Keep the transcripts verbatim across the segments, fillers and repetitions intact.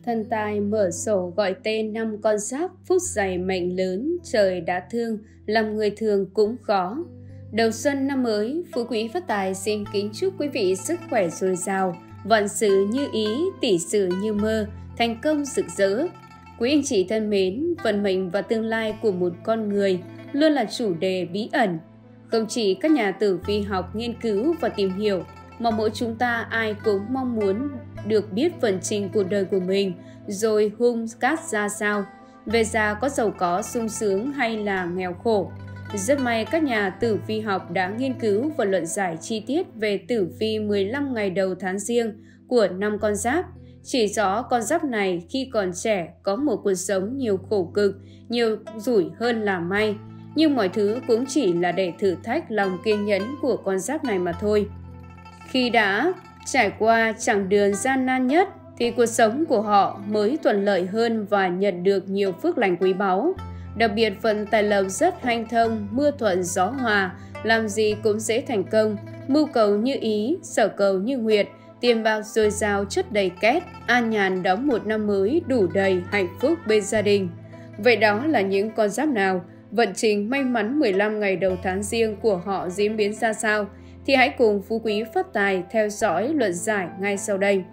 Thần tài mở sổ gọi tên năm con giáp, phúc dày mệnh lớn, trời đã thương, làm người thường cũng khó. Đầu xuân năm mới, Phú Quý Phát Tài xin kính chúc quý vị sức khỏe dồi dào, vạn sự như ý, tỷ sự như mơ, thành công rực rỡ. Quý anh chị thân mến, vận mệnh và tương lai của một con người luôn là chủ đề bí ẩn. Không chỉ các nhà tử vi học nghiên cứu và tìm hiểu, mà mỗi chúng ta ai cũng mong muốn được biết vận trình cuộc đời của mình, rồi hung cát ra sao, về già có giàu có sung sướng hay là nghèo khổ. Rất may các nhà tử vi học đã nghiên cứu và luận giải chi tiết về tử vi mười lăm ngày đầu tháng Giêng của năm con giáp, chỉ rõ con giáp này khi còn trẻ có một cuộc sống nhiều khổ cực, nhiều rủi hơn là may, nhưng mọi thứ cũng chỉ là để thử thách lòng kiên nhẫn của con giáp này mà thôi. Khi đã trải qua chặng đường gian nan nhất thì cuộc sống của họ mới thuận lợi hơn và nhận được nhiều phước lành quý báu. Đặc biệt vận tài lộc rất hanh thông, mưa thuận gió hòa, làm gì cũng dễ thành công, mưu cầu như ý, sở cầu như nguyện, tiền bạc dồi dào chất đầy két, an nhàn đón một năm mới đủ đầy hạnh phúc bên gia đình. Vậy đó là những con giáp nào? Vận trình may mắn mười lăm ngày đầu tháng Giêng của họ diễn biến ra sao? Thì hãy cùng Phú Quý Phát Tài theo dõi luận giải ngay sau đây.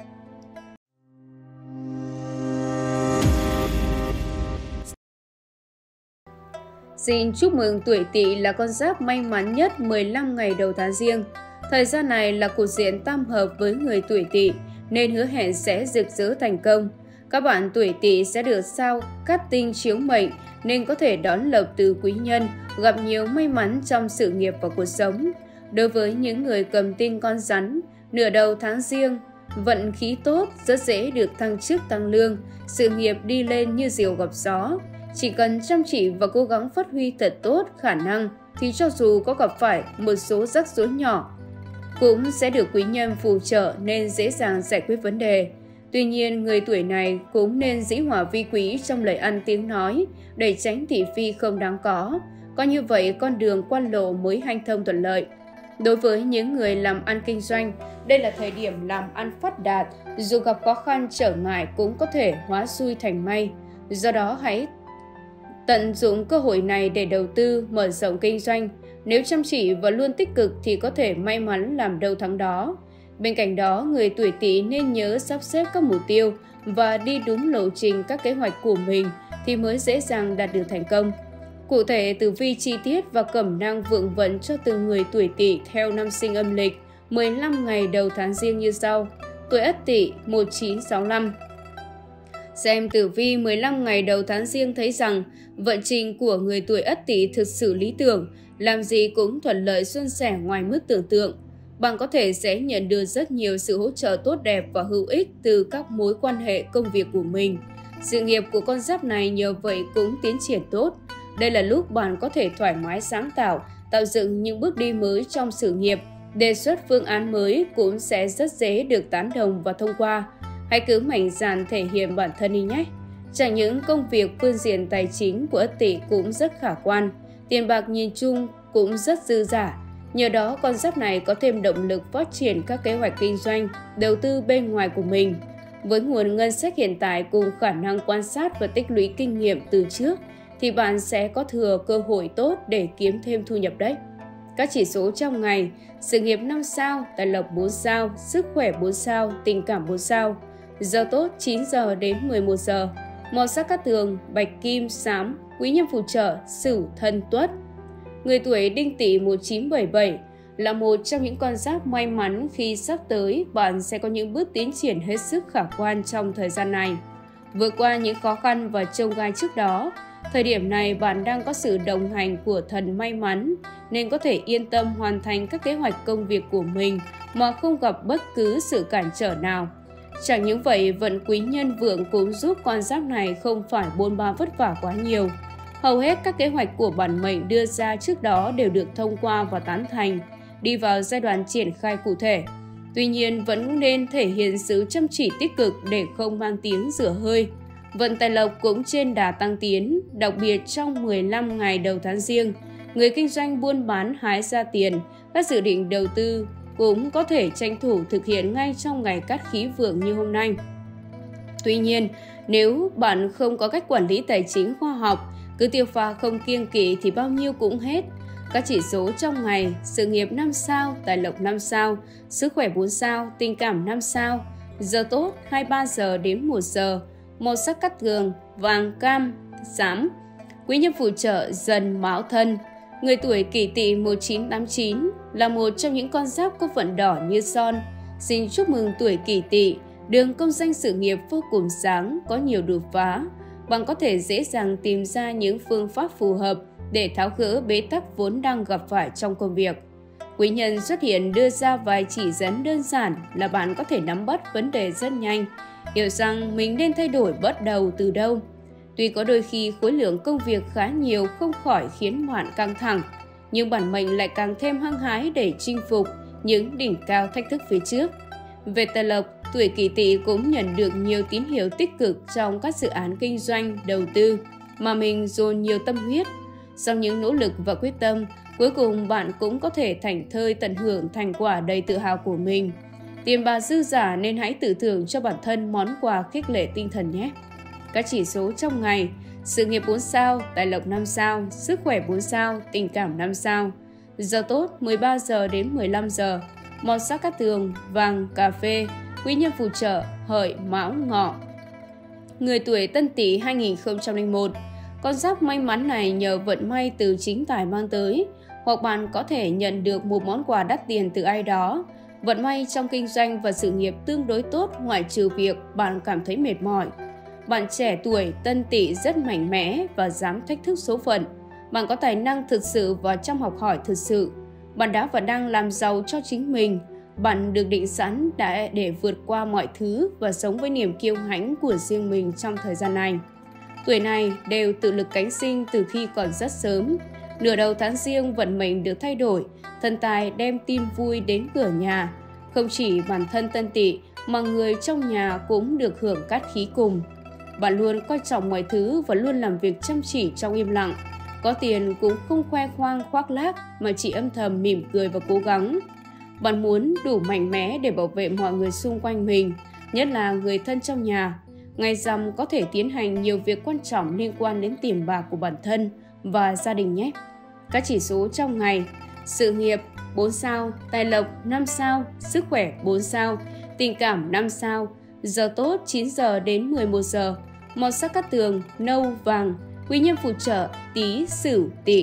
Xin chúc mừng tuổi Tỵ là con giáp may mắn nhất mười lăm ngày đầu tháng Giêng. Thời gian này là cục diện tam hợp với người tuổi Tỵ nên hứa hẹn sẽ rực rỡ thành công. Các bạn tuổi Tỵ sẽ được sao cát tinh chiếu mệnh nên có thể đón lộc từ quý nhân, gặp nhiều may mắn trong sự nghiệp và cuộc sống. Đối với những người cầm tinh con rắn, nửa đầu tháng Giêng, vận khí tốt, rất dễ được thăng chức tăng lương, sự nghiệp đi lên như diều gặp gió. Chỉ cần chăm chỉ và cố gắng phát huy thật tốt khả năng thì cho dù có gặp phải một số rắc rối nhỏ, cũng sẽ được quý nhân phù trợ nên dễ dàng giải quyết vấn đề. Tuy nhiên, người tuổi này cũng nên dĩ hòa vi quý trong lời ăn tiếng nói để tránh thị phi không đáng có. Có như vậy, con đường quan lộ mới hanh thông thuận lợi. Đối với những người làm ăn kinh doanh, đây là thời điểm làm ăn phát đạt, dù gặp khó khăn trở ngại cũng có thể hóa xui thành may. Do đó hãy tận dụng cơ hội này để đầu tư, mở rộng kinh doanh. Nếu chăm chỉ và luôn tích cực thì có thể may mắn làm đâu thắng đó. Bên cạnh đó, người tuổi Tỵ nên nhớ sắp xếp các mục tiêu và đi đúng lộ trình các kế hoạch của mình thì mới dễ dàng đạt được thành công. Cụ thể, tử vi chi tiết và cẩm nang vượng vận cho từng người tuổi Tỵ theo năm sinh âm lịch mười lăm ngày đầu tháng Giêng như sau. Tuổi Ất Tỵ một nghìn chín trăm sáu mươi lăm. Xem tử vi mười lăm ngày đầu tháng Giêng thấy rằng vận trình của người tuổi Ất Tỵ thực sự lý tưởng, làm gì cũng thuận lợi suôn sẻ ngoài mức tưởng tượng. Bạn có thể sẽ nhận được rất nhiều sự hỗ trợ tốt đẹp và hữu ích từ các mối quan hệ công việc của mình. Sự nghiệp của con giáp này nhờ vậy cũng tiến triển tốt. Đây là lúc bạn có thể thoải mái sáng tạo, tạo dựng những bước đi mới trong sự nghiệp. Đề xuất phương án mới cũng sẽ rất dễ được tán đồng và thông qua. Hãy cứ mạnh dạn thể hiện bản thân đi nhé. Chẳng những công việc phương diện tài chính của Ất Tỵ cũng rất khả quan, tiền bạc nhìn chung cũng rất dư dả. Nhờ đó con giáp này có thêm động lực phát triển các kế hoạch kinh doanh, đầu tư bên ngoài của mình. Với nguồn ngân sách hiện tại cùng khả năng quan sát và tích lũy kinh nghiệm từ trước thì bạn sẽ có thừa cơ hội tốt để kiếm thêm thu nhập đấy. Các chỉ số trong ngày: sự nghiệp năm sao, tài lộc bốn sao, sức khỏe bốn sao, tình cảm bốn sao. Giờ tốt chín giờ đến mười một giờ. Màu sắc cát tường: bạch kim, xám. Quý nhân phù trợ: Sửu, Thân, Tuất. Người tuổi Đinh Tỵ một nghìn chín trăm bảy mươi bảy là một trong những con giáp may mắn khi sắp tới bạn sẽ có những bước tiến triển hết sức khả quan trong thời gian này. Vượt qua những khó khăn và chông gai trước đó, thời điểm này bạn đang có sự đồng hành của thần may mắn nên có thể yên tâm hoàn thành các kế hoạch công việc của mình mà không gặp bất cứ sự cản trở nào. Chẳng những vậy, vận quý nhân vượng cũng giúp con giáp này không phải bôn ba vất vả quá nhiều. Hầu hết các kế hoạch của bản mệnh đưa ra trước đó đều được thông qua và tán thành, đi vào giai đoạn triển khai cụ thể. Tuy nhiên, vẫn nên thể hiện sự chăm chỉ tích cực để không mang tiếng rửa hơi. Vận tài lộc cũng trên đà tăng tiến, đặc biệt trong mười lăm ngày đầu tháng Giêng, người kinh doanh buôn bán hái ra tiền, các dự định đầu tư cũng có thể tranh thủ thực hiện ngay trong ngày cát khí vượng như hôm nay. Tuy nhiên, nếu bạn không có cách quản lý tài chính khoa học, cứ tiêu pha không kiêng kỵ thì bao nhiêu cũng hết. Các chỉ số trong ngày: sự nghiệp năm sao, tài lộc năm sao, sức khỏe bốn sao, tình cảm năm sao, giờ tốt hai mươi ba giờ đến một giờ, màu sắc cát tường vàng, cam, xám, quý nhân phù trợ Dần, Mão, Thân. Người tuổi Kỷ Tỵ một nghìn chín trăm tám mươi chín là một trong những con giáp có vận đỏ như son. Xin chúc mừng tuổi Kỷ Tỵ, đường công danh sự nghiệp vô cùng sáng, có nhiều đột phá. Bạn có thể dễ dàng tìm ra những phương pháp phù hợp để tháo gỡ bế tắc vốn đang gặp phải trong công việc. Quý nhân xuất hiện đưa ra vài chỉ dẫn đơn giản là bạn có thể nắm bắt vấn đề rất nhanh, hiểu rằng mình nên thay đổi bắt đầu từ đâu. Tuy có đôi khi khối lượng công việc khá nhiều không khỏi khiến bạn căng thẳng, nhưng bản mệnh lại càng thêm hăng hái để chinh phục những đỉnh cao thách thức phía trước. Về tài lộc, tuổi Kỷ Tỵ cũng nhận được nhiều tín hiệu tích cực trong các dự án kinh doanh, đầu tư mà mình dồn nhiều tâm huyết. Sau những nỗ lực và quyết tâm, cuối cùng bạn cũng có thể thảnh thơi tận hưởng thành quả đầy tự hào của mình. Tiền bạc dư giả nên hãy tự thưởng cho bản thân món quà khích lệ tinh thần nhé. Các chỉ số trong ngày: sự nghiệp bốn sao, tài lộc năm sao, sức khỏe bốn sao, tình cảm năm sao, giờ tốt mười ba giờ đến mười lăm giờ, màu sắc cát tường vàng, cà phê, quý nhân phù trợ Hợi, Mão, Ngọ. Người tuổi Tân Tỵ hai nghìn không trăm lẻ một, con giáp may mắn này nhờ vận may từ chính tài mang tới, hoặc bạn có thể nhận được một món quà đắt tiền từ ai đó. Vận may trong kinh doanh và sự nghiệp tương đối tốt, ngoại trừ việc bạn cảm thấy mệt mỏi. Bạn trẻ tuổi Tân Tỵ rất mạnh mẽ và dám thách thức số phận. Bạn có tài năng thực sự và chăm học hỏi thực sự. Bạn đã và đang làm giàu cho chính mình. Bạn được định sẵn đã để vượt qua mọi thứ và sống với niềm kiêu hãnh của riêng mình trong thời gian này. Tuổi này đều tự lực cánh sinh từ khi còn rất sớm. Nửa đầu tháng Giêng vận mệnh được thay đổi, thần tài đem tin vui đến cửa nhà. Không chỉ bản thân Tân Tỵ mà người trong nhà cũng được hưởng cát khí cùng. Bạn luôn coi trọng mọi thứ và luôn làm việc chăm chỉ trong im lặng. Có tiền cũng không khoe khoang khoác lác mà chỉ âm thầm mỉm cười và cố gắng. Bạn muốn đủ mạnh mẽ để bảo vệ mọi người xung quanh mình, nhất là người thân trong nhà. Ngày rằm có thể tiến hành nhiều việc quan trọng liên quan đến tiền bạc của bản thân và gia đình nhé. Các chỉ số trong ngày: sự nghiệp bốn sao, tài lộc năm sao, sức khỏe bốn sao, tình cảm năm sao, giờ tốt chín giờ đến mười một giờ, màu sắc cát tường nâu, vàng, quý nhân phù trợ Tý, Sửu, Tỵ.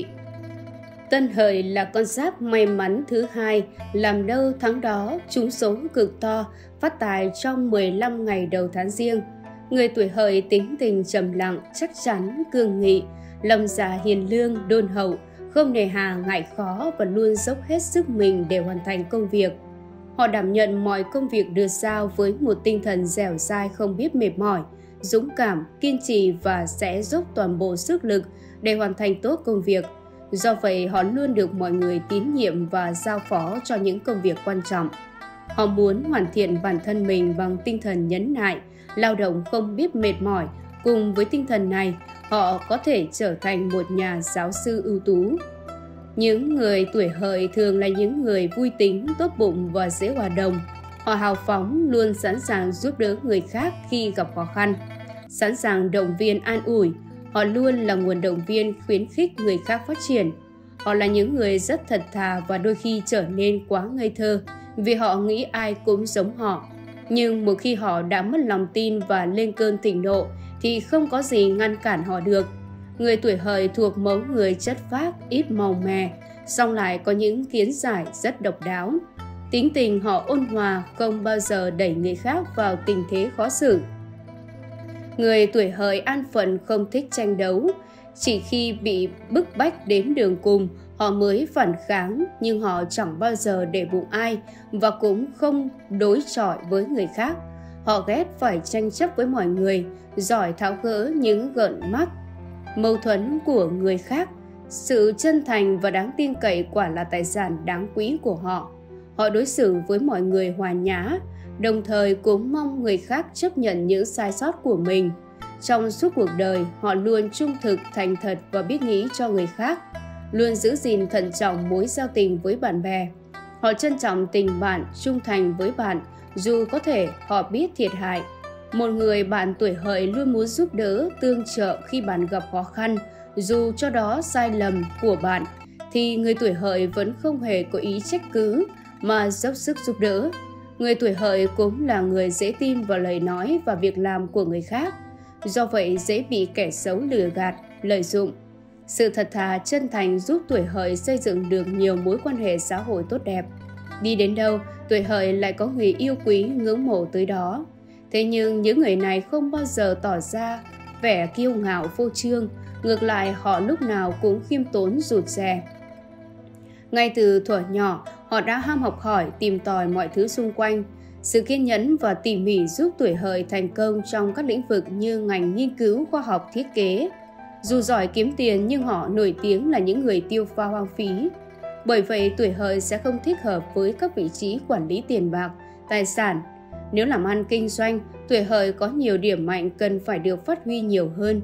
Tân Hợi là con giáp may mắn thứ hai, làm đâu tháng đó trúng số cực to, phát tài trong mười lăm ngày đầu tháng Giêng. Người tuổi Hợi tính tình trầm lặng, chắc chắn, cương nghị, lòng dạ hiền lương, đôn hậu, không nề hà ngại khó và luôn dốc hết sức mình để hoàn thành công việc. Họ đảm nhận mọi công việc được giao với một tinh thần dẻo dai không biết mệt mỏi, dũng cảm, kiên trì và sẽ dốc toàn bộ sức lực để hoàn thành tốt công việc. Do vậy, họ luôn được mọi người tín nhiệm và giao phó cho những công việc quan trọng. Họ muốn hoàn thiện bản thân mình bằng tinh thần nhẫn nại, lao động không biết mệt mỏi. Cùng với tinh thần này, họ có thể trở thành một nhà giáo sư ưu tú. Những người tuổi Hợi thường là những người vui tính, tốt bụng và dễ hòa đồng. Họ hào phóng, luôn sẵn sàng giúp đỡ người khác khi gặp khó khăn, sẵn sàng động viên an ủi. Họ luôn là nguồn động viên khuyến khích người khác phát triển. Họ là những người rất thật thà và đôi khi trở nên quá ngây thơ vì họ nghĩ ai cũng giống họ. Nhưng một khi họ đã mất lòng tin và lên cơn thịnh nộ thì không có gì ngăn cản họ được. Người tuổi Hợi thuộc mẫu người chất phác, ít màu mè, song lại có những kiến giải rất độc đáo. Tính tình họ ôn hòa, không bao giờ đẩy người khác vào tình thế khó xử. Người tuổi Hợi an phận, không thích tranh đấu. Chỉ khi bị bức bách đến đường cùng, họ mới phản kháng, nhưng họ chẳng bao giờ để bụng ai và cũng không đối chọi với người khác. Họ ghét phải tranh chấp với mọi người, giỏi tháo gỡ những gợn mắc, mâu thuẫn của người khác. Sự chân thành và đáng tin cậy quả là tài sản đáng quý của họ. Họ đối xử với mọi người hòa nhã, đồng thời cũng mong người khác chấp nhận những sai sót của mình. Trong suốt cuộc đời, họ luôn trung thực, thành thật và biết nghĩ cho người khác, luôn giữ gìn thận trọng mối giao tình với bạn bè. Họ trân trọng tình bạn, trung thành với bạn, dù có thể họ biết thiệt hại. Một người bạn tuổi Hợi luôn muốn giúp đỡ, tương trợ khi bạn gặp khó khăn, dù cho đó sai lầm của bạn, thì người tuổi Hợi vẫn không hề có ý trách cứ mà dốc sức giúp đỡ. Người tuổi Hợi cũng là người dễ tin vào lời nói và việc làm của người khác, do vậy dễ bị kẻ xấu lừa gạt, lợi dụng. Sự thật thà, chân thành giúp tuổi Hợi xây dựng được nhiều mối quan hệ xã hội tốt đẹp. Đi đến đâu, tuổi Hợi lại có người yêu quý, ngưỡng mộ tới đó. Thế nhưng những người này không bao giờ tỏ ra vẻ kiêu ngạo phô trương, ngược lại họ lúc nào cũng khiêm tốn rụt rè. Ngay từ thuở nhỏ, họ đã ham học hỏi, tìm tòi mọi thứ xung quanh. Sự kiên nhẫn và tỉ mỉ giúp tuổi Hợi thành công trong các lĩnh vực như ngành nghiên cứu, khoa học, thiết kế. Dù giỏi kiếm tiền nhưng họ nổi tiếng là những người tiêu pha hoang phí. Bởi vậy tuổi Hợi sẽ không thích hợp với các vị trí quản lý tiền bạc, tài sản. Nếu làm ăn kinh doanh, tuổi Hợi có nhiều điểm mạnh cần phải được phát huy nhiều hơn.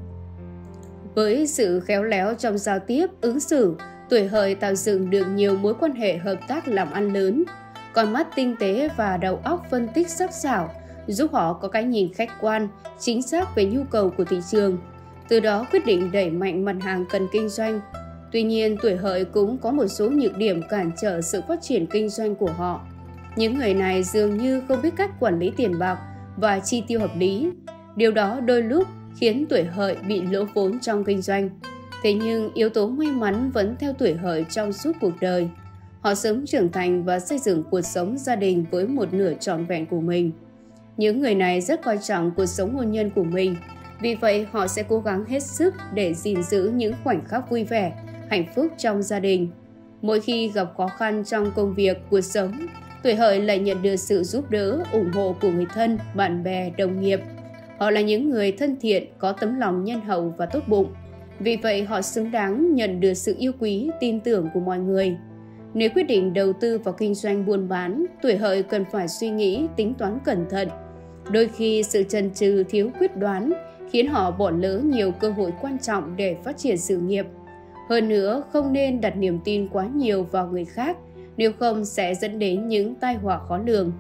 Với sự khéo léo trong giao tiếp, ứng xử, tuổi Hợi tạo dựng được nhiều mối quan hệ hợp tác làm ăn lớn. Con mắt tinh tế và đầu óc phân tích sắc sảo giúp họ có cái nhìn khách quan, chính xác về nhu cầu của thị trường, từ đó quyết định đẩy mạnh mặt hàng cần kinh doanh. Tuy nhiên, tuổi Hợi cũng có một số nhược điểm cản trở sự phát triển kinh doanh của họ. Những người này dường như không biết cách quản lý tiền bạc và chi tiêu hợp lý. Điều đó đôi lúc khiến tuổi Hợi bị lỗ vốn trong kinh doanh. Thế nhưng yếu tố may mắn vẫn theo tuổi Hợi trong suốt cuộc đời. Họ sớm trưởng thành và xây dựng cuộc sống gia đình với một nửa trọn vẹn của mình. Những người này rất coi trọng cuộc sống hôn nhân của mình. Vì vậy, họ sẽ cố gắng hết sức để gìn giữ những khoảnh khắc vui vẻ, hạnh phúc trong gia đình. Mỗi khi gặp khó khăn trong công việc, cuộc sống, tuổi Hợi lại nhận được sự giúp đỡ, ủng hộ của người thân, bạn bè, đồng nghiệp. Họ là những người thân thiện, có tấm lòng nhân hậu và tốt bụng. Vì vậy, họ xứng đáng nhận được sự yêu quý, tin tưởng của mọi người. Nếu quyết định đầu tư vào kinh doanh buôn bán, tuổi Hợi cần phải suy nghĩ, tính toán cẩn thận. Đôi khi, sự chần chừ, thiếu quyết đoán khiến họ bỏ lỡ nhiều cơ hội quan trọng để phát triển sự nghiệp. Hơn nữa, không nên đặt niềm tin quá nhiều vào người khác, nếu không sẽ dẫn đến những tai họa khó lường.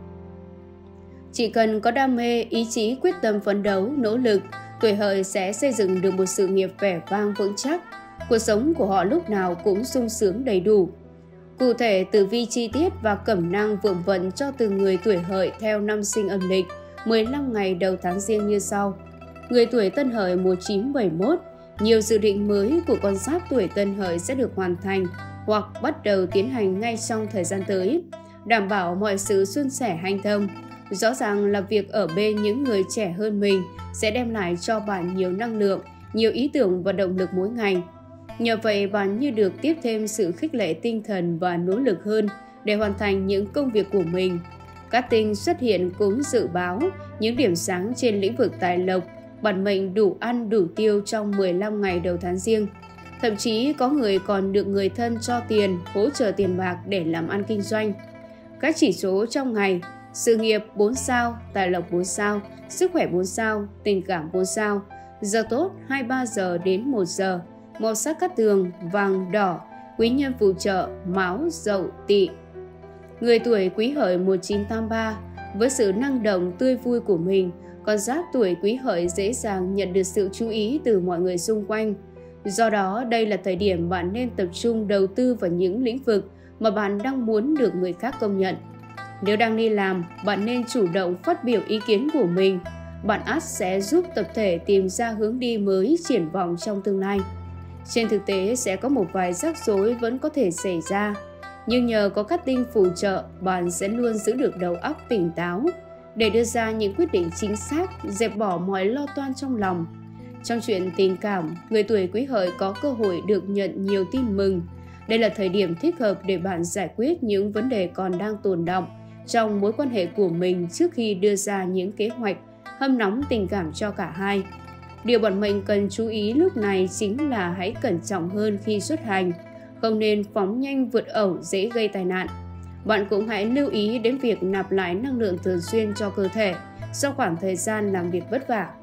Chỉ cần có đam mê, ý chí, quyết tâm phấn đấu, nỗ lực, tuổi Hợi sẽ xây dựng được một sự nghiệp vẻ vang vững chắc. Cuộc sống của họ lúc nào cũng sung sướng đầy đủ. Cụ thể, tử vi chi tiết và cẩm nang vượng vận cho từng người tuổi Hợi theo năm sinh âm lịch, mười lăm ngày đầu tháng Giêng như sau. Người tuổi Tân Hợi một nghìn chín trăm bảy mươi mốt, nhiều dự định mới của con giáp tuổi Tân Hợi sẽ được hoàn thành hoặc bắt đầu tiến hành ngay trong thời gian tới, đảm bảo mọi sự suôn sẻ hanh thông. Rõ ràng là việc ở bên những người trẻ hơn mình sẽ đem lại cho bạn nhiều năng lượng, nhiều ý tưởng và động lực mỗi ngày. Nhờ vậy, bạn như được tiếp thêm sự khích lệ tinh thần và nỗ lực hơn để hoàn thành những công việc của mình. Các tinh xuất hiện cũng dự báo những điểm sáng trên lĩnh vực tài lộc, bản mệnh đủ ăn đủ tiêu trong mười lăm ngày đầu tháng Giêng. Thậm chí có người còn được người thân cho tiền, hỗ trợ tiền bạc để làm ăn kinh doanh. Các chỉ số trong ngày: sự nghiệp bốn sao, tài lộc bốn sao, sức khỏe bốn sao, tình cảm bốn sao. Giờ tốt hai mươi ba giờ đến một giờ. Màu sắc cát tường vàng đỏ. Quý nhân phù trợ Mão, Dậu, Tỵ. Người tuổi Quý Hợi một nghìn chín trăm tám mươi ba, với sự năng động tươi vui của mình, con giáp tuổi Quý Hợi dễ dàng nhận được sự chú ý từ mọi người xung quanh. Do đó, đây là thời điểm bạn nên tập trung đầu tư vào những lĩnh vực mà bạn đang muốn được người khác công nhận. Nếu đang đi làm, bạn nên chủ động phát biểu ý kiến của mình. Bạn ắt sẽ giúp tập thể tìm ra hướng đi mới, triển vọng trong tương lai. Trên thực tế, sẽ có một vài rắc rối vẫn có thể xảy ra, nhưng nhờ có các tinh phù trợ, bạn sẽ luôn giữ được đầu óc tỉnh táo để đưa ra những quyết định chính xác, dẹp bỏ mọi lo toan trong lòng. Trong chuyện tình cảm, người tuổi Quý Hợi có cơ hội được nhận nhiều tin mừng. Đây là thời điểm thích hợp để bạn giải quyết những vấn đề còn đang tồn đọng trong mối quan hệ của mình trước khi đưa ra những kế hoạch hâm nóng tình cảm cho cả hai. Điều bản mệnh cần chú ý lúc này chính là hãy cẩn trọng hơn khi xuất hành, không nên phóng nhanh vượt ẩu dễ gây tai nạn. Bạn cũng hãy lưu ý đến việc nạp lại năng lượng thường xuyên cho cơ thể sau khoảng thời gian làm việc vất vả.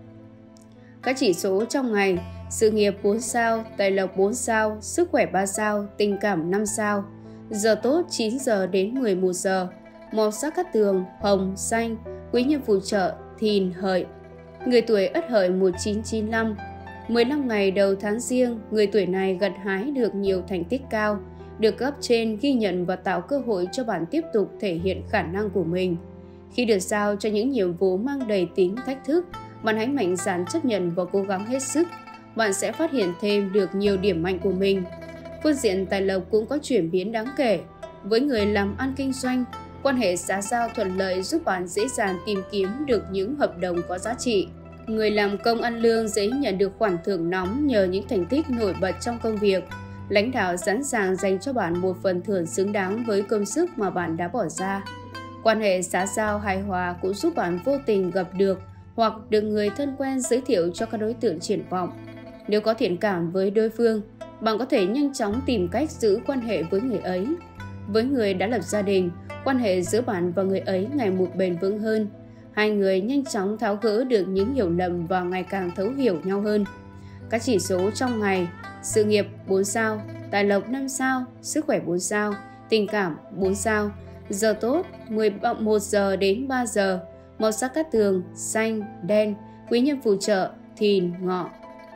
Các chỉ số trong ngày: sự nghiệp bốn sao, tài lộc bốn sao, sức khỏe ba sao, tình cảm năm sao. Giờ tốt chín giờ đến mười một giờ. Màu sắc cát tường hồng, xanh. Quý nhân phù trợ Thìn, Hợi. Người tuổi Ất Hợi một nghìn chín trăm chín mươi lăm. mười lăm ngày đầu tháng Giêng, người tuổi này gặt hái được nhiều thành tích cao, được cấp trên ghi nhận và tạo cơ hội cho bạn tiếp tục thể hiện khả năng của mình. Khi được giao cho những nhiệm vụ mang đầy tính thách thức, bạn hãy mạnh dạn chấp nhận và cố gắng hết sức. Bạn sẽ phát hiện thêm được nhiều điểm mạnh của mình. Phương diện tài lộc cũng có chuyển biến đáng kể. Với người làm ăn kinh doanh, quan hệ xã giao thuận lợi giúp bạn dễ dàng tìm kiếm được những hợp đồng có giá trị. Người làm công ăn lương dễ nhận được khoản thưởng nóng nhờ những thành tích nổi bật trong công việc. Lãnh đạo sẵn sàng dành cho bạn một phần thưởng xứng đáng với công sức mà bạn đã bỏ ra. Quan hệ xã giao hài hòa cũng giúp bạn vô tình gặp được hoặc được người thân quen giới thiệu cho các đối tượng triển vọng. Nếu có thiện cảm với đối phương, bạn có thể nhanh chóng tìm cách giữ quan hệ với người ấy. Với người đã lập gia đình, quan hệ giữa bạn và người ấy ngày một bền vững hơn. Hai người nhanh chóng tháo gỡ được những hiểu lầm và ngày càng thấu hiểu nhau hơn. Các chỉ số trong ngày: sự nghiệp bốn sao, tài lộc năm sao, sức khỏe bốn sao, tình cảm bốn sao. Giờ tốt mười một giờ đến ba giờ. Màu sắc cát tường xanh, đen. Quý nhân phù trợ Thìn, Ngọ.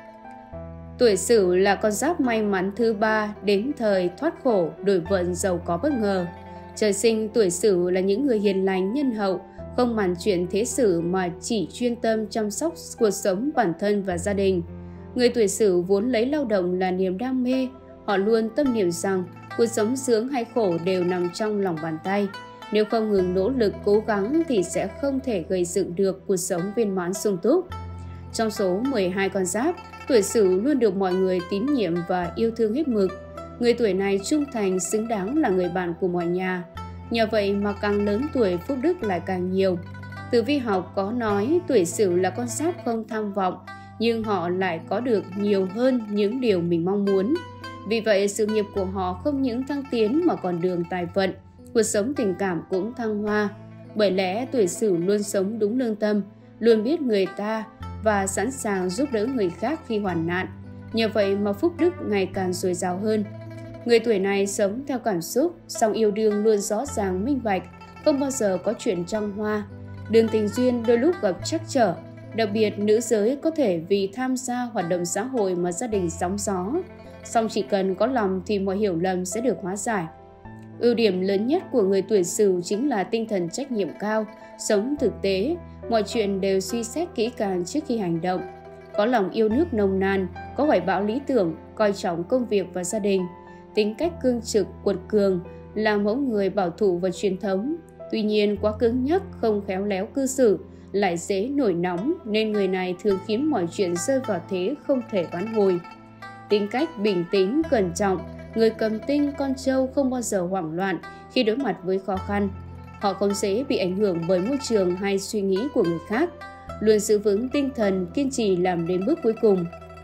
Tuổi Sửu là con giáp may mắn thứ ba đến thời thoát khổ, đổi vận, giàu có bất ngờ. Trời sinh tuổi Sửu là những người hiền lành, nhân hậu, không màn chuyện thế sự mà chỉ chuyên tâm chăm sóc cuộc sống bản thân và gia đình. Người tuổi Sửu vốn lấy lao động là niềm đam mê. Họ luôn tâm niệm rằng cuộc sống sướng hay khổ đều nằm trong lòng bàn tay. Nếu không ngừng nỗ lực cố gắng thì sẽ không thể gây dựng được cuộc sống viên mãn sung túc. Trong số mười hai con giáp, tuổi Sửu luôn được mọi người tín nhiệm và yêu thương hết mực. Người tuổi này trung thành, xứng đáng là người bạn của mọi nhà. Nhờ vậy mà càng lớn tuổi phúc đức lại càng nhiều. Tử vi học có nói tuổi Sửu là con giáp không tham vọng, nhưng họ lại có được nhiều hơn những điều mình mong muốn. Vì vậy, sự nghiệp của họ không những thăng tiến mà còn đường tài vận, cuộc sống tình cảm cũng thăng hoa. Bởi lẽ tuổi Sửu luôn sống đúng lương tâm, luôn biết người ta và sẵn sàng giúp đỡ người khác khi hoạn nạn. Nhờ vậy mà phúc đức ngày càng dồi dào hơn. Người tuổi này sống theo cảm xúc, song yêu đương luôn rõ ràng minh bạch, không bao giờ có chuyện trăng hoa. Đường tình duyên đôi lúc gặp trắc trở, đặc biệt nữ giới có thể vì tham gia hoạt động xã hội mà gia đình sóng gió. Song chỉ cần có lòng thì mọi hiểu lầm sẽ được hóa giải. Ưu điểm lớn nhất của người tuổi Sửu chính là tinh thần trách nhiệm cao, sống thực tế, mọi chuyện đều suy xét kỹ càng trước khi hành động. Có lòng yêu nước nồng nàn, có hoài bão lý tưởng, coi trọng công việc và gia đình. Tính cách cương trực, quật cường, là mẫu người bảo thủ và truyền thống. Tuy nhiên quá cứng nhắc, không khéo léo cư xử, lại dễ nổi nóng nên người này thường khiến mọi chuyện rơi vào thế không thể vãn hồi. Tính cách bình tĩnh, cẩn trọng, người cầm tinh con trâu không bao giờ hoảng loạn khi đối mặt với khó khăn. Họ không dễ bị ảnh hưởng bởi môi trường hay suy nghĩ của người khác, luôn giữ vững tinh thần, kiên trì làm đến bước cuối cùng.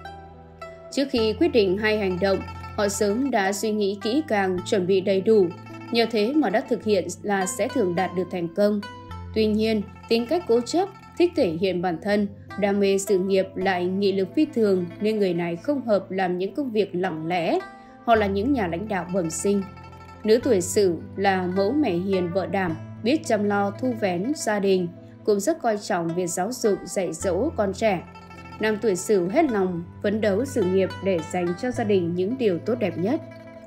Trước khi quyết định hay hành động, họ sớm đã suy nghĩ kỹ càng, chuẩn bị đầy đủ. Nhờ thế mà đã thực hiện là sẽ thường đạt được thành công. Tuy nhiên, tính cách cố chấp, thích thể hiện bản thân, đam mê sự nghiệp lại nghị lực phi thường nên người này không hợp làm những công việc lặng lẽ. Họ là những nhà lãnh đạo bẩm sinh. Nữ tuổi Sửu là mẫu mẹ hiền vợ đảm, biết chăm lo thu vén gia đình, cũng rất coi trọng việc giáo dục dạy dỗ con trẻ. Nam tuổi Sửu hết lòng phấn đấu sự nghiệp để dành cho gia đình những điều tốt đẹp nhất.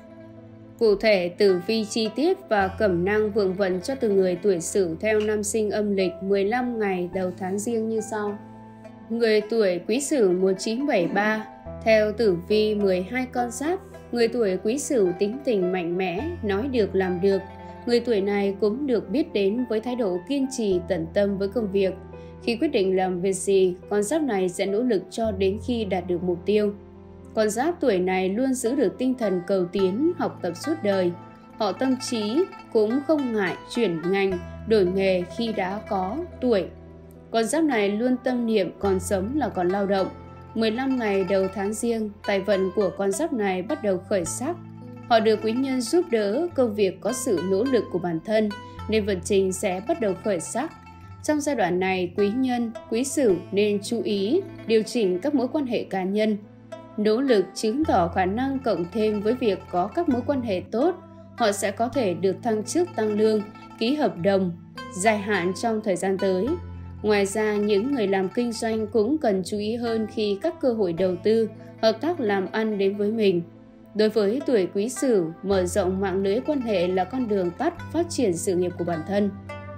Cụ thể, tử vi chi tiết và cẩm nang vượng vận cho từng người tuổi Sửu theo năm sinh âm lịch mười lăm ngày đầu tháng Giêng như sau. Người tuổi Quý Sửu một nghìn chín trăm bảy mươi ba, theo tử vi mười hai con giáp, người tuổi Quý Sửu tính tình mạnh mẽ, nói được làm được. Người tuổi này cũng được biết đến với thái độ kiên trì, tận tâm với công việc. Khi quyết định làm việc gì, con giáp này sẽ nỗ lực cho đến khi đạt được mục tiêu. Con giáp tuổi này luôn giữ được tinh thần cầu tiến, học tập suốt đời. Họ tâm trí cũng không ngại chuyển ngành, đổi nghề khi đã có tuổi. Con giáp này luôn tâm niệm còn sống là còn lao động. mười lăm ngày đầu tháng Giêng, tài vận của con giáp này bắt đầu khởi sắc. Họ được quý nhân giúp đỡ, công việc có sự nỗ lực của bản thân nên vận trình sẽ bắt đầu khởi sắc. Trong giai đoạn này, quý nhân, Quý Sửu nên chú ý điều chỉnh các mối quan hệ cá nhân. Nỗ lực chứng tỏ khả năng cộng thêm với việc có các mối quan hệ tốt, họ sẽ có thể được thăng chức tăng lương, ký hợp đồng dài hạn trong thời gian tới. Ngoài ra, những người làm kinh doanh cũng cần chú ý hơn khi các cơ hội đầu tư, hợp tác làm ăn đến với mình. Đối với tuổi Quý Sửu, mở rộng mạng lưới quan hệ là con đường tắt phát triển sự nghiệp của bản thân.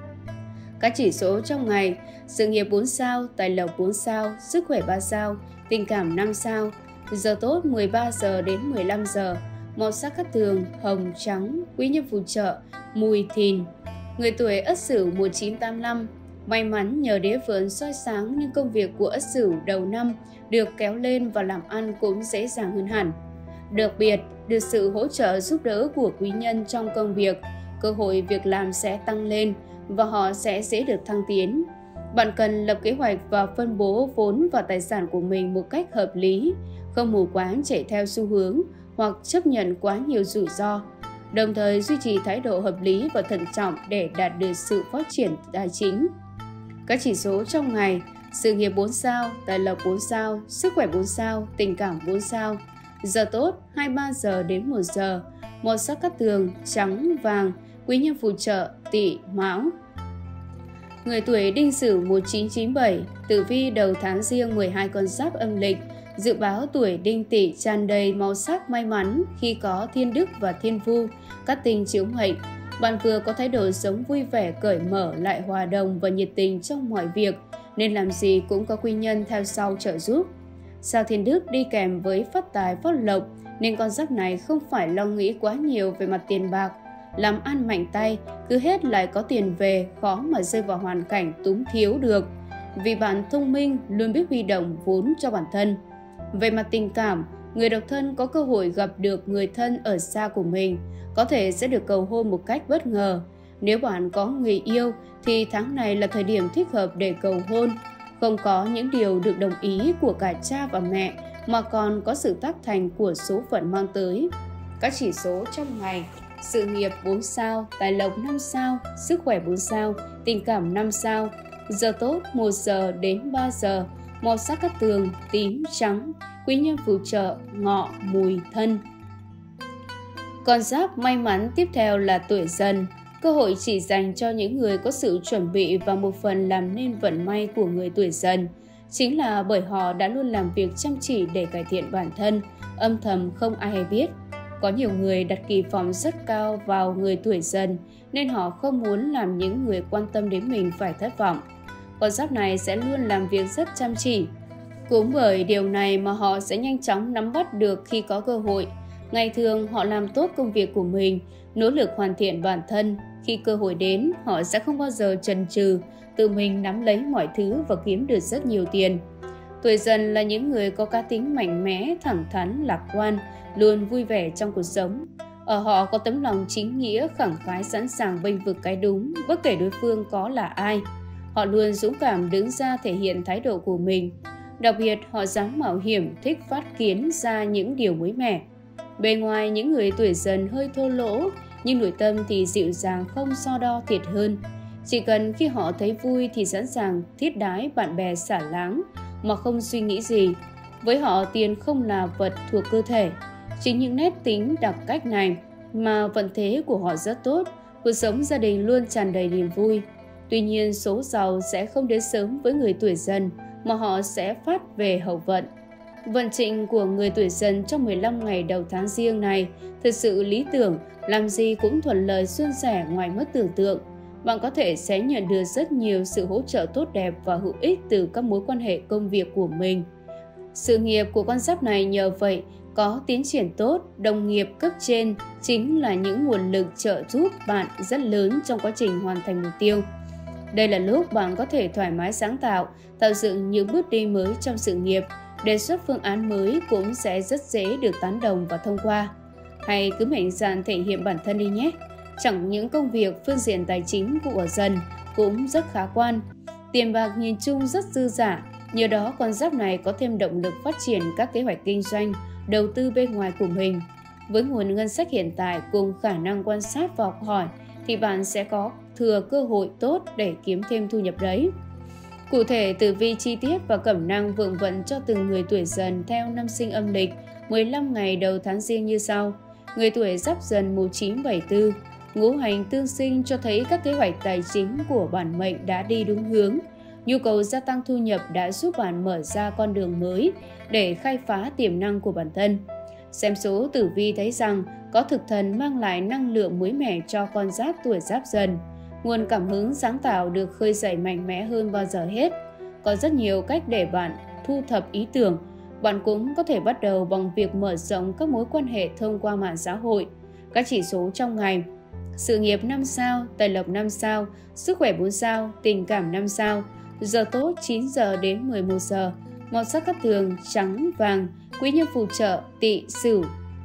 Các chỉ số trong ngày: sự nghiệp bốn sao, tài lộc bốn sao, sức khỏe ba sao, tình cảm năm sao. Giờ tốt mười ba giờ đến mười lăm giờ. Màu sắc cát tường: hồng, trắng. Quý nhân phù trợ: Mùi, Thìn. Người tuổi Ất Sửu một nghìn chín trăm tám mươi lăm. May mắn nhờ đế vượng soi sáng nên công việc của Ất Sửu đầu năm được kéo lên và làm ăn cũng dễ dàng hơn hẳn. Đặc biệt, được sự hỗ trợ giúp đỡ của quý nhân trong công việc, cơ hội việc làm sẽ tăng lên và họ sẽ dễ được thăng tiến. Bạn cần lập kế hoạch và phân bố vốn và tài sản của mình một cách hợp lý, không mù quáng chạy theo xu hướng hoặc chấp nhận quá nhiều rủi ro. Đồng thời duy trì thái độ hợp lý và thận trọng để đạt được sự phát triển tài chính. Các chỉ số trong ngày: sự nghiệp bốn sao, tài lộc bốn sao, sức khỏe bốn sao, tình cảm bốn sao. Giờ tốt hai mươi ba giờ đến một giờ. Màu sắc cát tường: trắng, vàng. Quý nhân phù trợ: Tỵ, Mão. Người tuổi Đinh Sửu một nghìn chín trăm chín mươi bảy. Tử vi đầu tháng Giêng mười hai con giáp âm lịch. Dự báo tuổi Đinh Tỵ tràn đầy màu sắc may mắn khi có thiên đức và thiên vu, các tinh chiếu mệnh. Bạn vừa có thái độ sống vui vẻ, cởi mở, lại hòa đồng và nhiệt tình trong mọi việc, nên làm gì cũng có quý nhân theo sau trợ giúp. Sao thiên đức đi kèm với phát tài phát lộc, nên con giáp này không phải lo nghĩ quá nhiều về mặt tiền bạc. Làm ăn mạnh tay, cứ hết lại có tiền về, khó mà rơi vào hoàn cảnh túng thiếu được. Vì bạn thông minh, luôn biết huy động vốn cho bản thân. Về mặt tình cảm, người độc thân có cơ hội gặp được người thân ở xa của mình, có thể sẽ được cầu hôn một cách bất ngờ. Nếu bạn có người yêu thì tháng này là thời điểm thích hợp để cầu hôn. Không có những điều được đồng ý của cả cha và mẹ, mà còn có sự tác thành của số phận mang tới. Các chỉ số trong ngày: sự nghiệp bốn sao, tài lộc năm sao, sức khỏe bốn sao, tình cảm năm sao. Giờ tốt một giờ đến ba giờ. Màu sắc cát tường: tím, trắng. Quý nhân phù trợ: Ngọ, Mùi, Thân. Con giáp may mắn tiếp theo là tuổi Dần. Cơ hội chỉ dành cho những người có sự chuẩn bị và một phần làm nên vận may của người tuổi Dần. Chính là bởi họ đã luôn làm việc chăm chỉ để cải thiện bản thân, âm thầm không ai hay biết. Có nhiều người đặt kỳ vọng rất cao vào người tuổi Dần, nên họ không muốn làm những người quan tâm đến mình phải thất vọng. Con giáp này sẽ luôn làm việc rất chăm chỉ. Cũng bởi điều này mà họ sẽ nhanh chóng nắm bắt được khi có cơ hội. Ngày thường họ làm tốt công việc của mình, nỗ lực hoàn thiện bản thân. Khi cơ hội đến, họ sẽ không bao giờ chần chừ, tự mình nắm lấy mọi thứ và kiếm được rất nhiều tiền. Tuổi Dần là những người có cá tính mạnh mẽ, thẳng thắn, lạc quan, luôn vui vẻ trong cuộc sống. Ở họ có tấm lòng chính nghĩa, khẳng khái, sẵn sàng bênh vực cái đúng, bất kể đối phương có là ai. Họ luôn dũng cảm đứng ra thể hiện thái độ của mình. Đặc biệt, họ dám mạo hiểm, thích phát kiến ra những điều mới mẻ. Bề ngoài, những người tuổi Dần hơi thô lỗ, nhưng nội tâm thì dịu dàng, không so đo thiệt hơn. Chỉ cần khi họ thấy vui thì sẵn sàng thiết đái bạn bè xả láng mà không suy nghĩ gì. Với họ, tiền không là vật thuộc cơ thể. Chính những nét tính đặc cách này mà vận thế của họ rất tốt, cuộc sống gia đình luôn tràn đầy niềm vui. Tuy nhiên, số giàu sẽ không đến sớm với người tuổi Dần, mà họ sẽ phát về hậu vận. Vận trình của người tuổi Dần trong mười lăm ngày đầu tháng Giêng này thực sự lý tưởng, làm gì cũng thuận lợi suôn sẻ ngoài mức tưởng tượng. Bạn có thể sẽ nhận được rất nhiều sự hỗ trợ tốt đẹp và hữu ích từ các mối quan hệ công việc của mình. Sự nghiệp của con giáp này nhờ vậy có tiến triển tốt, đồng nghiệp cấp trên chính là những nguồn lực trợ giúp bạn rất lớn trong quá trình hoàn thành mục tiêu. Đây là lúc bạn có thể thoải mái sáng tạo, tạo dựng những bước đi mới trong sự nghiệp. Đề xuất phương án mới cũng sẽ rất dễ được tán đồng và thông qua. Hay cứ mạnh dạn thể hiện bản thân đi nhé. Chẳng những công việc, phương diện tài chính của Dần cũng rất khả quan. Tiền bạc nhìn chung rất dư dả, nhờ đó con giáp này có thêm động lực phát triển các kế hoạch kinh doanh, đầu tư bên ngoài của mình. Với nguồn ngân sách hiện tại cùng khả năng quan sát và học hỏi thì bạn sẽ có thừa cơ hội tốt để kiếm thêm thu nhập đấy. Cụ thể, tử vi chi tiết và cẩm nang vượng vận cho từng người tuổi Dần theo năm sinh âm lịch mười lăm ngày đầu tháng Giêng như sau. Người tuổi Giáp Dần một nghìn chín trăm bảy mươi tư, ngũ hành tương sinh cho thấy các kế hoạch tài chính của bản mệnh đã đi đúng hướng. Nhu cầu gia tăng thu nhập đã giúp bạn mở ra con đường mới để khai phá tiềm năng của bản thân. Xem số tử vi thấy rằng có thực thần mang lại năng lượng mới mẻ cho con giáp tuổi Giáp Dần. Nguồn cảm hứng sáng tạo được khơi dậy mạnh mẽ hơn bao giờ hết. Có rất nhiều cách để bạn thu thập ý tưởng. Bạn cũng có thể bắt đầu bằng việc mở rộng các mối quan hệ thông qua mạng xã hội. Các chỉ số trong ngày: sự nghiệp năm sao, tài lộc năm sao, sức khỏe bốn sao, tình cảm năm sao. Giờ tốt chín giờ đến mười một giờ. Màu sắc cát tường trắng, vàng. Quý nhân phù trợ Tỵ, Sửu.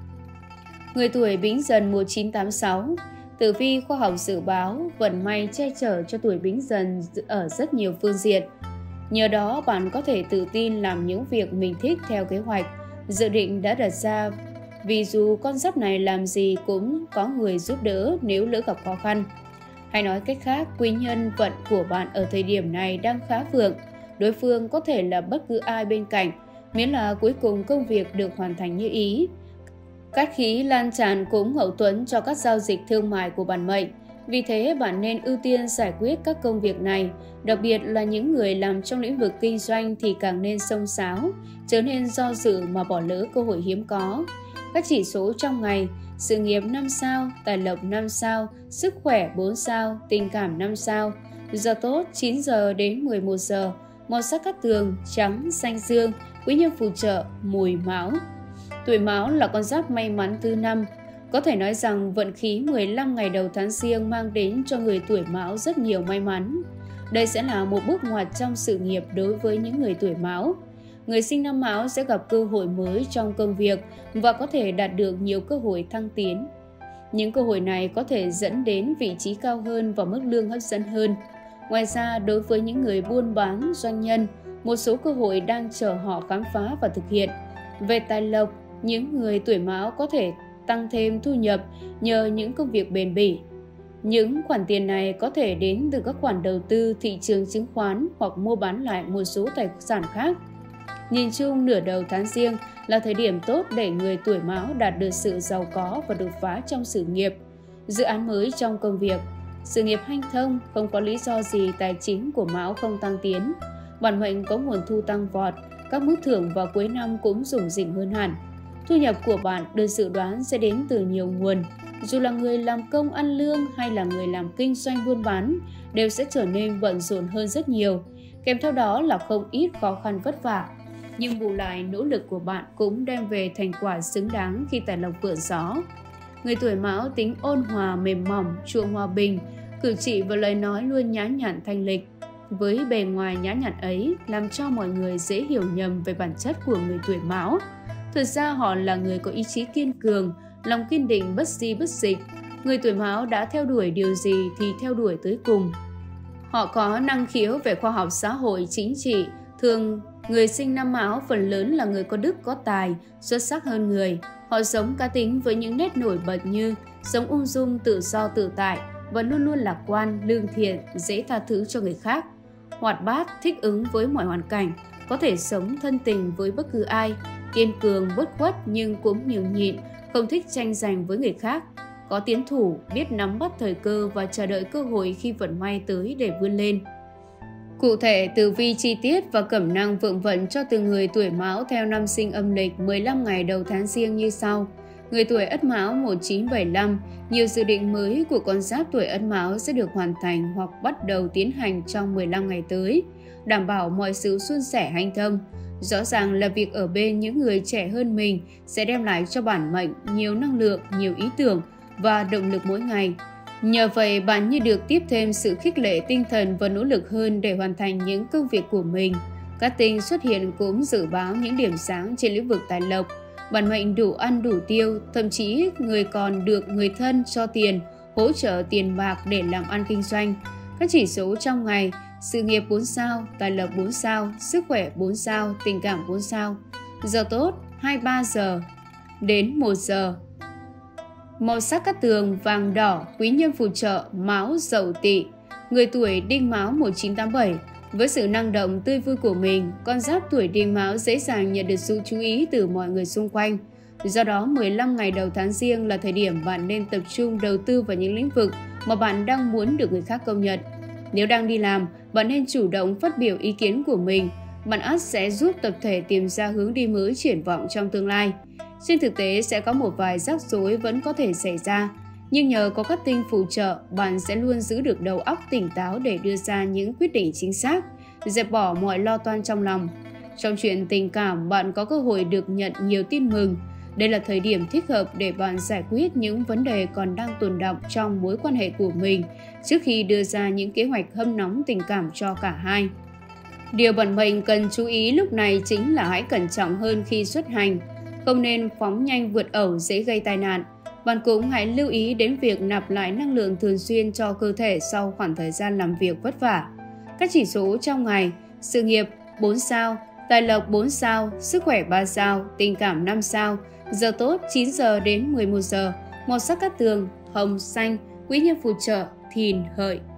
Người tuổi Bính Dần một nghìn chín trăm tám mươi sáu. Tử vi khoa học dự báo vận may che chở cho tuổi Bính Dần ở rất nhiều phương diện. Nhờ đó bạn có thể tự tin làm những việc mình thích theo kế hoạch, dự định đã đặt ra. Vì dù con giáp này làm gì cũng có người giúp đỡ nếu lỡ gặp khó khăn. Hay nói cách khác, quý nhân vận của bạn ở thời điểm này đang khá vượng. Đối phương có thể là bất cứ ai bên cạnh, miễn là cuối cùng công việc được hoàn thành như ý. Cát khí lan tràn cũng hậu tuấn cho các giao dịch thương mại của bản mệnh. Vì thế bạn nên ưu tiên giải quyết các công việc này, đặc biệt là những người làm trong lĩnh vực kinh doanh thì càng nên xông xáo, chớ nên do dự mà bỏ lỡ cơ hội hiếm có. Các chỉ số trong ngày: sự nghiệp năm sao, tài lộc năm sao, sức khỏe bốn sao, tình cảm năm sao. Giờ tốt chín giờ đến mười một giờ. Màu sắc cát tường trắng, xanh dương. Quý nhân phù trợ Mùi, Mão. Tuổi Mão là con giáp may mắn thứ năm. Có thể nói rằng vận khí mười lăm ngày đầu tháng Giêng mang đến cho người tuổi Mão rất nhiều may mắn. Đây sẽ là một bước ngoặt trong sự nghiệp đối với những người tuổi Mão. Người sinh năm Mão sẽ gặp cơ hội mới trong công việc và có thể đạt được nhiều cơ hội thăng tiến. Những cơ hội này có thể dẫn đến vị trí cao hơn và mức lương hấp dẫn hơn. Ngoài ra, đối với những người buôn bán, doanh nhân, một số cơ hội đang chờ họ khám phá và thực hiện. Về tài lộc, những người tuổi Mão có thể tăng thêm thu nhập nhờ những công việc bền bỉ. Những khoản tiền này có thể đến từ các khoản đầu tư thị trường chứng khoán hoặc mua bán lại một số tài sản khác. Nhìn chung, nửa đầu tháng Giêng là thời điểm tốt để người tuổi Mão đạt được sự giàu có và đột phá trong sự nghiệp. Dự án mới trong công việc, sự nghiệp hanh thông, không có lý do gì tài chính của Mão không tăng tiến. Bản mệnh có nguồn thu tăng vọt, các mức thưởng vào cuối năm cũng rủng rỉnh hơn hẳn. Thu nhập của bạn được dự đoán sẽ đến từ nhiều nguồn. Dù là người làm công ăn lương hay là người làm kinh doanh buôn bán, đều sẽ trở nên bận rộn hơn rất nhiều. Kèm theo đó là không ít khó khăn vất vả. Nhưng bù lại, nỗ lực của bạn cũng đem về thành quả xứng đáng khi tài lộc vượng gió. Người tuổi Mão tính ôn hòa, mềm mỏng, chuộng hòa bình, cử chỉ và lời nói luôn nhã nhặn thanh lịch. Với bề ngoài nhã nhặn ấy làm cho mọi người dễ hiểu nhầm về bản chất của người tuổi Mão. Thực ra họ là người có ý chí kiên cường, lòng kiên định bất di bất dịch. Người tuổi Mão đã theo đuổi điều gì thì theo đuổi tới cùng. Họ có năng khiếu về khoa học xã hội, chính trị. Thường, người sinh năm Mão phần lớn là người có đức có tài, xuất sắc hơn người. Họ sống cá tính với những nét nổi bật như sống ung dung, tự do tự tại và luôn luôn lạc quan, lương thiện, dễ tha thứ cho người khác. Hoạt bát, thích ứng với mọi hoàn cảnh, có thể sống thân tình với bất cứ ai. Kiên cường, bất khuất nhưng cũng nhường nhịn, không thích tranh giành với người khác. Có tiến thủ, biết nắm bắt thời cơ và chờ đợi cơ hội khi vận may tới để vươn lên. Cụ thể, tử vi chi tiết và cẩm nang vượng vận cho từng người tuổi Mão theo năm sinh âm lịch mười lăm ngày đầu tháng Giêng như sau. Người tuổi Ất Mão một nghìn chín trăm bảy mươi lăm, nhiều dự định mới của con giáp tuổi Ất Mão sẽ được hoàn thành hoặc bắt đầu tiến hành trong mười lăm ngày tới, đảm bảo mọi sự suôn sẻ hanh thông. Rõ ràng là việc ở bên những người trẻ hơn mình sẽ đem lại cho bản mệnh nhiều năng lượng, nhiều ý tưởng và động lực mỗi ngày. Nhờ vậy, bạn như được tiếp thêm sự khích lệ tinh thần và nỗ lực hơn để hoàn thành những công việc của mình. Các tinh xuất hiện cũng dự báo những điểm sáng trên lĩnh vực tài lộc. Bản mệnh đủ ăn đủ tiêu, thậm chí người còn được người thân cho tiền, hỗ trợ tiền bạc để làm ăn kinh doanh. Các chỉ số trong ngày: sự nghiệp bốn sao, tài lộc bốn sao, sức khỏe bốn sao, tình cảm bốn sao. Giờ tốt hai mươi ba giờ đến một giờ. Màu sắc cát tường vàng đỏ, quý nhân phù trợ Mão, Dậu, Tỵ. Người tuổi Đinh Mão một nghìn chín trăm tám mươi bảy. Với sự năng động tươi vui của mình, con giáp tuổi Đinh Mão dễ dàng nhận được sự chú ý từ mọi người xung quanh. Do đó, mười lăm ngày đầu tháng Giêng là thời điểm bạn nên tập trung đầu tư vào những lĩnh vực mà bạn đang muốn được người khác công nhận. Nếu đang đi làm, bạn nên chủ động phát biểu ý kiến của mình. Bạn ắt sẽ giúp tập thể tìm ra hướng đi mới triển vọng trong tương lai. Trên thực tế sẽ có một vài rắc rối vẫn có thể xảy ra, nhưng nhờ có các tinh phù trợ, bạn sẽ luôn giữ được đầu óc tỉnh táo để đưa ra những quyết định chính xác, dẹp bỏ mọi lo toan trong lòng. Trong chuyện tình cảm, bạn có cơ hội được nhận nhiều tin mừng. Đây là thời điểm thích hợp để bạn giải quyết những vấn đề còn đang tồn đọng trong mối quan hệ của mình trước khi đưa ra những kế hoạch hâm nóng tình cảm cho cả hai. Điều bản mệnh cần chú ý lúc này chính là hãy cẩn trọng hơn khi xuất hành. Không nên phóng nhanh vượt ẩu dễ gây tai nạn. Bạn cũng hãy lưu ý đến việc nạp lại năng lượng thường xuyên cho cơ thể sau khoảng thời gian làm việc vất vả. Các chỉ số trong ngày: sự nghiệp bốn sao, tài lộc bốn sao, sức khỏe ba sao, tình cảm năm sao, giờ tốt chín giờ đến mười một giờ, màu sắc cát tường hồng xanh, quý nhân phù trợ Thìn Hợi.